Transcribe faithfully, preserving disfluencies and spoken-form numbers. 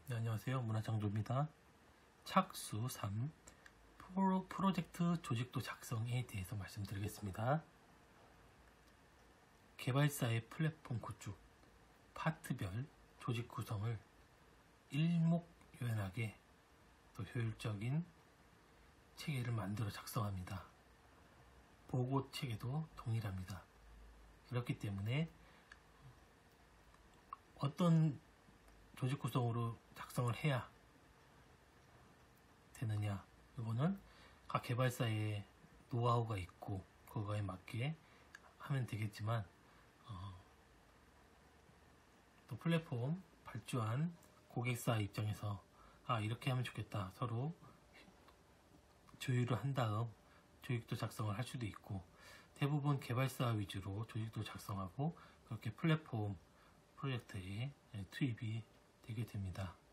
네, 안녕하세요. 문화창조입니다. 착수 삼 프로, 프로젝트 조직도 작성에 대해서 말씀드리겠습니다. 개발사의 플랫폼 구축, 파트별 조직 구성을 일목요연하게 또 효율적인 체계를 만들어 작성합니다. 보고 체계도 동일합니다. 그렇기 때문에 어떤 조직 구성으로 작성을 해야 되느냐, 이거는 각 개발사의 노하우가 있고 그거에 맞게 하면 되겠지만 어, 또 플랫폼 발주한 고객사 입장에서 아 이렇게 하면 좋겠다, 서로 조율을 한 다음 조직도 작성을 할 수도 있고, 대부분 개발사 위주로 조직도 작성하고 그렇게 플랫폼 프로젝트에 투입이 되게 됩니다.